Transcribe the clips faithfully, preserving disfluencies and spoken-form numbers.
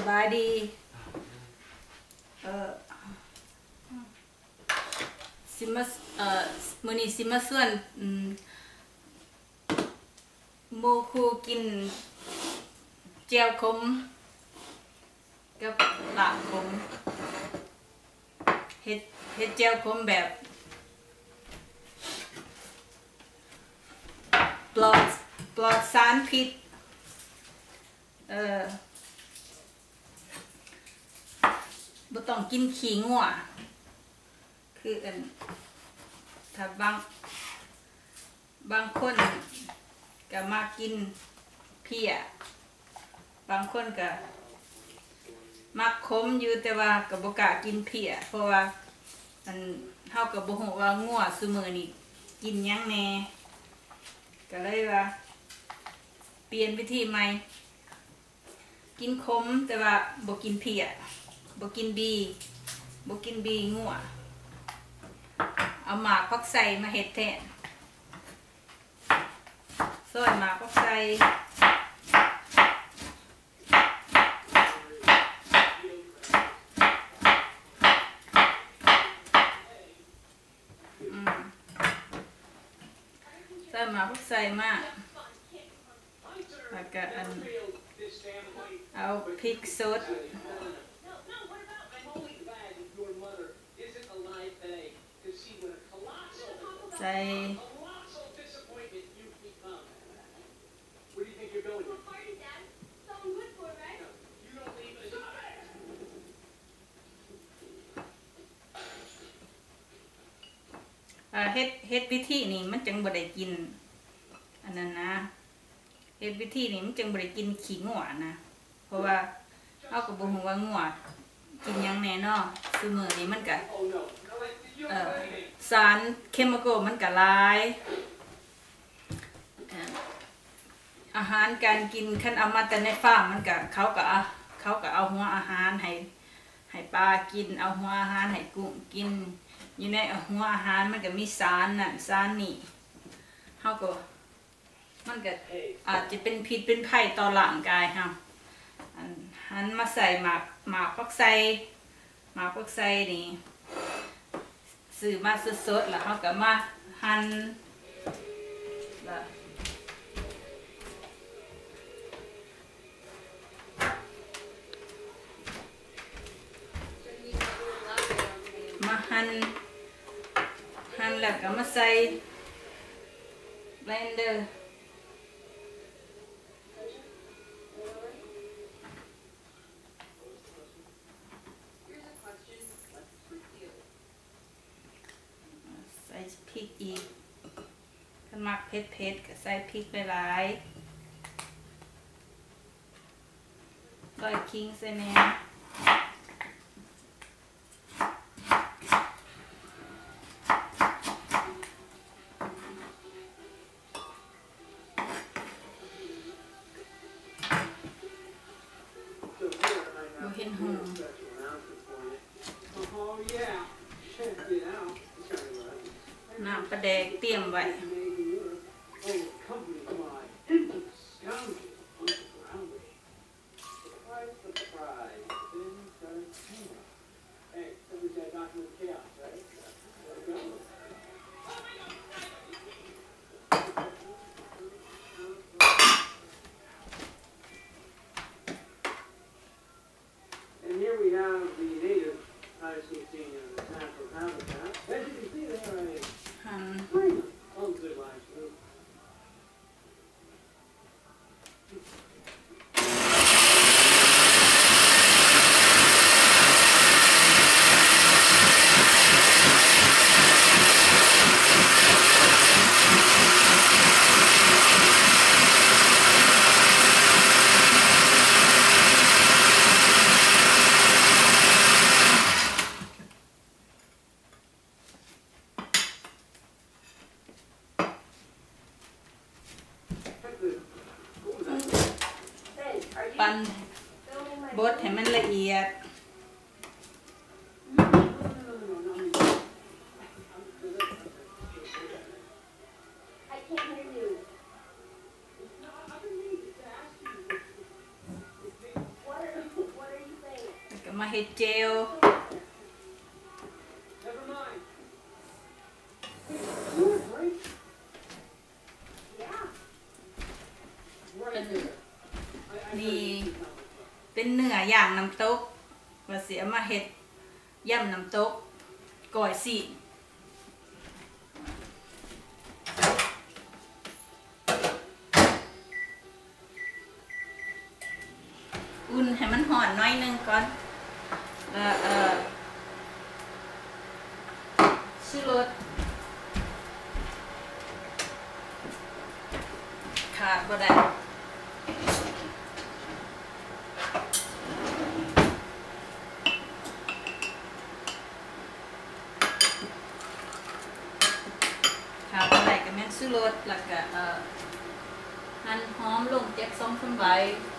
บายดีเออซิมาเอ่อมื้อนี้ซิมาส่วนอืมโมคูกินเจียวขมกับลาบขมเฮ็ดเฮ็ดเจียวขมแบบปลอดปลอดสารพิษเออบ่ต้องกินขี้งัวคืออันถ้าบางบางคนก็มากินเพี้ยบางคนก็มักขมอยู่แต่ว่าก็บ่กล้ากินเพี้ยเพราะว่ามันเฮาก็บ่ฮู้ว่างัวซุมื้อนี้กินหยังแหน่ก็เลยว่าเปลี่ยนวิธีใหม่กินขมแต่ว่าบ่กินเพี้ยบ่กินบีบ่กินบีงัวเอาหมากผักใส่มาเฮ็ดแทนซอยหมากผักใส่อืมซอยหมากผักใส่มาแล้วก็อันเอาพริกสดใส่เฮ็ดเฮ็ดวิธีนี้มันจังบ่ได้กินอันนั้นนะเฮ็ดวิธีนี้มันจังบ่ได้กินขี้งัวนะเพราะว่าเฮาก็บ่ฮู้ว่างัวกินหยังแน่เนาะซุมื้อนี้มันก็เอ่อสารเคมีคอลมันก็หลายอาหารการกินคันเอามาแต่ในฟาร์มมันก็เขาก็เขาก็เอาหัวอาหารให้ให้ปลากินเอาหัวอาหารให้กุ้งกินอยู่ในหัวอาหารมันก็มีสารนั่นสารนี่เฮาก็มันก็อาจจะเป็นพิษเป็นภัยต่อร่างกายเฮาอันหันมาใส่หมากหมากผักใส่หมากผักใส่นี่ซื้อมาสดๆแล้วเฮาก็มาหั่นมาหั่นหั่นแล้วก็มาใส่บล็นเดอร์ใส่พริกอีกถ้ามักเผ็ดๆก็ใส่พริกหลายๆซอยขิงใส่แหน่บ่เห็นหอมน้ำปลาแดกเตรียมไว้หั่นปั่นบดให้มันละเอียด What are you มาเฮ็ดเจลนี่เป็นเนื้อย่างน้ำตกว่าเสียมาเฮ็ดย่ำน้ำตกก่อยสิอุ่นให้มันห่อนน้อยนึงก่อนแล้วเอ่อชูรสขาดบ่ได้ขาดบ่ได้ก็แม่นชูรสแล้วก็เอ่อหั่นหอมลงเจ็ดสองสามใบ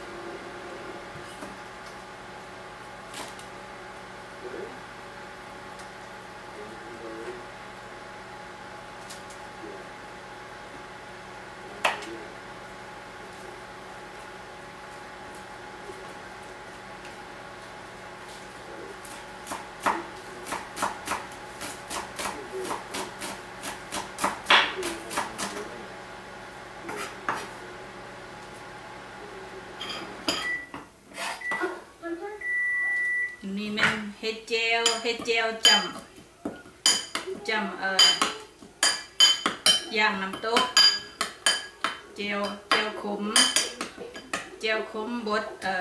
นี่มันเฮ็ดเจลเฮ็ดเจลจำจำเอ่อย่างน้ำตกเจลเจลขมเจลขมบดเอ่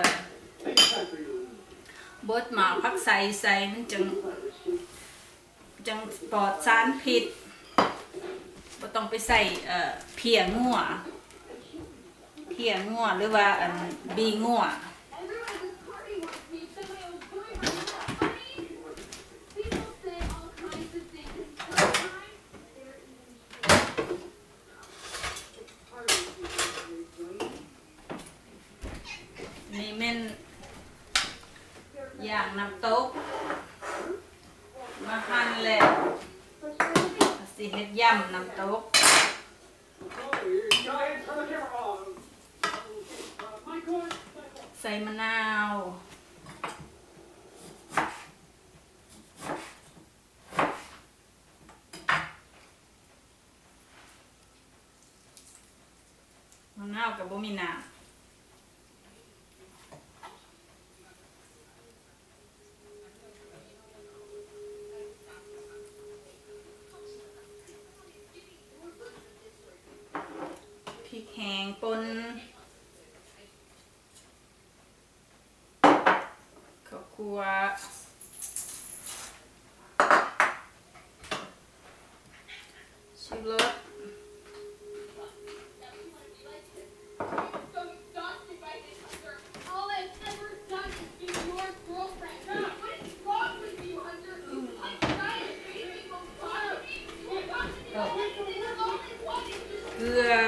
อบดหมาพักใส่ใส่มันจังจังปลอดสารพิษบ่ต้องไปใส่เอ่อเพียงัวเพียงัวหรือว่าอันบีงัวนี่มันอย่างน้ำตกมาหั่นแล้วสิเฮ็ดย่ำน้ำตกใส่มะนาวมะนาวกับบ่มีน้ำพริกแห้งป่นข้าวคั่วชูรสเกลือ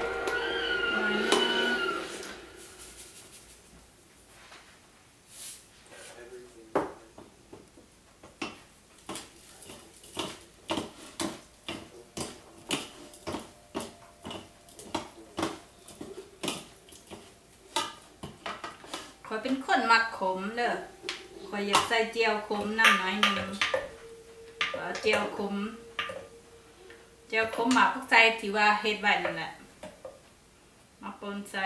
ขอยเป็นคนมักขมเด้อขอยอยากใส่เจียวขมน้ำน้อยหนึ่งเจียวขมเจียวขมหมักพวกใส่ที่ว่าเฮ็ดไว้นั่นแหละมาปนใส่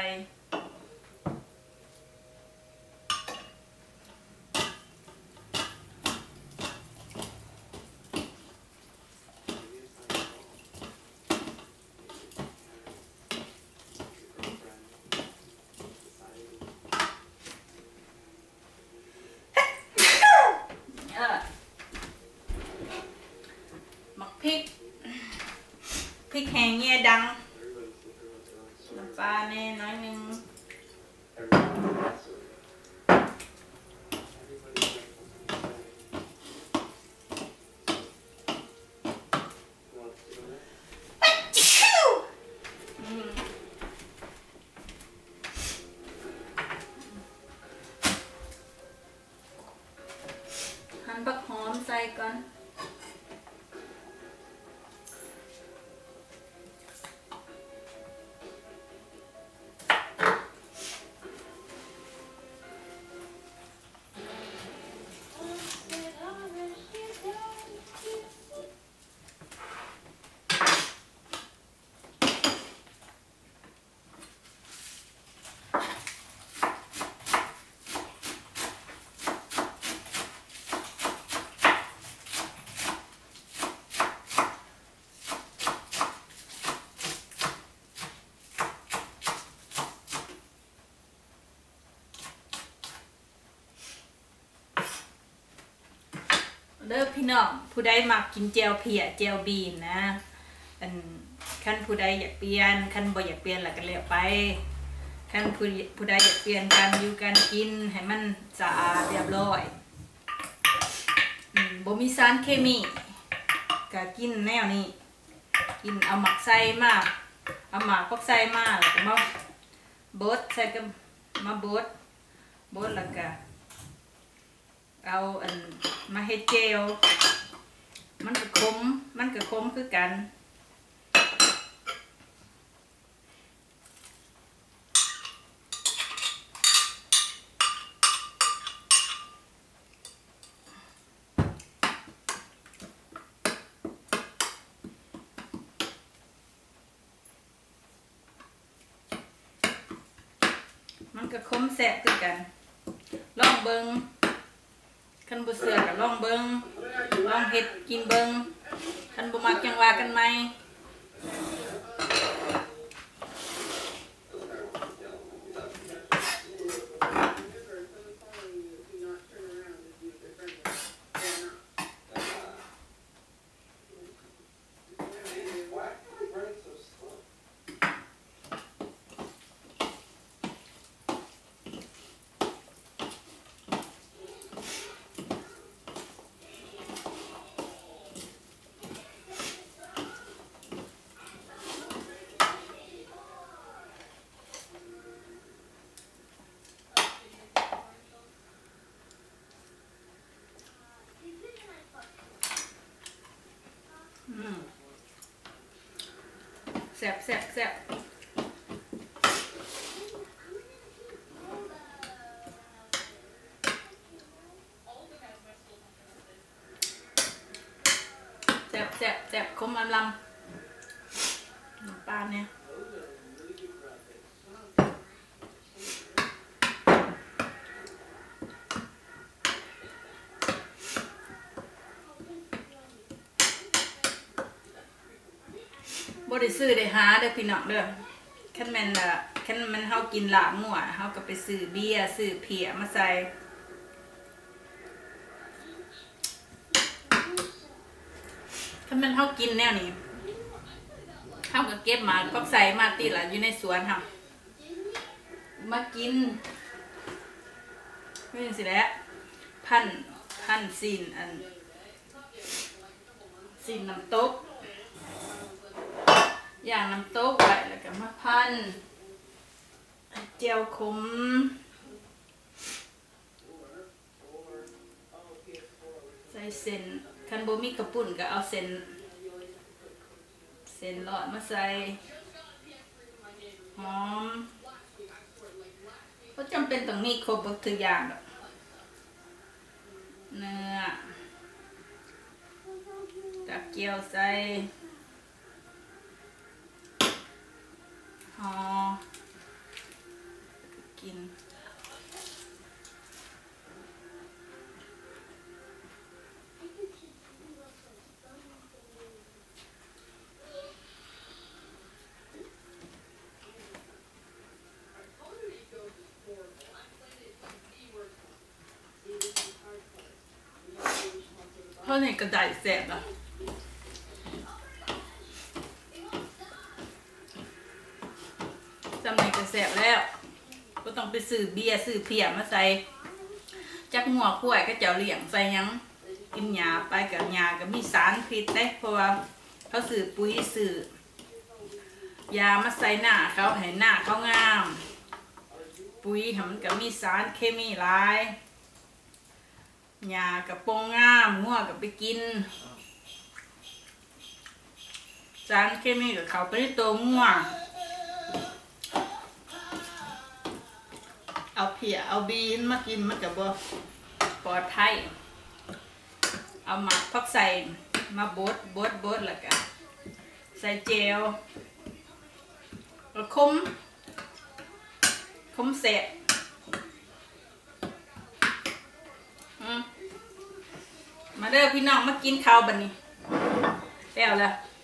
พริกพริกแห้งเงี้ยดังน้ำปลาแน่น้อยนึงหั่นผักหอมใส่ก่อนเด้อพี่น้องผู้ใดมักกินแจ่วเพียแจ่วบีนนะอันคันผู้ใดอยากเปลี่ยนคันบ่อยากเปลี่ยนล่ะก็แล้วไปคันผู้ผู้ใดอยากเปลี่ยนการอยู่การกินให้มันสะอาดเรียบร้อยอืมบ่มีสารเคมีก็กินแนวนี้กินเอาหมักใส่มาเอาหมักพวกใส่มาแล้วก็มาบดใส่กับมาบดบดแล้วก็เอาอันมาเฮ็ดเจลมันก็คมมันก็คมคือกันมันก็คมแสบคือกันลองเบิงคันบ่เสือก็ลองเบิงลองเฮ็ดกินเบิงคันบ่มักจังว่ากันไหมแซ่บแซ่บแซ่บแซ่บแซ่บแซ่บคมอำลำน้ำปลาเนี่ยบ่ได้ซื้อได้หาเด้อพี่น้องเด้อคันแม่นอ่ะคันมันเฮากินลาบงัวเฮาก็ไปซื้อเบียร์ซื้อเพียมาใส่คันแม่นเฮากินแนวนี้เฮาก็เก็บมาพักใส่มาติล่ะอยู่ในสวนเฮามากินนี่สิแหละพันพันซีนอันซีนน้ำตกอย่างน้ำโต๊ะไว้แล้วก็มาพันเจียวขมใส่เส้นคันโบมีกระปุ่นก็เอาเส้นเส้นหลอดมาใส่หอมก็จำเป็นต้องมีครบทุกอย่างแบบเนื้อกับเกี๊ยวใส่อ๋อกินเพราะนี่กระดาษแสบอ่ะจำในกระแสบแล้วก็ต้องไปซื้อเบียร์ซื้อเพียมาใส่จักหัวขั้วก็จะเลี้ยงใส่ยังกินหญ้าไปกับหญ้าก็มีสารพิษได้เพราะว่าเขาซื้อปุ๋ยซื้อยามาใส่หน้าเขาให้หน้าเขางามปุ๋ยมันก็มีสารเคมีหลายหญ้ากับปงงามงัวกับไปกินสารเคมีกับเขาไปในตัวงัวเอาเพียเอาบีนมากินมันกับบ่ปลอดภัยเอาหมักพักใส่มาบดบดบดแล้วก็ใส่เจลแล้วคมคมเสร็จมาเด้อพี่น้องมากินข้าวบัดนี้แล้วล่ะ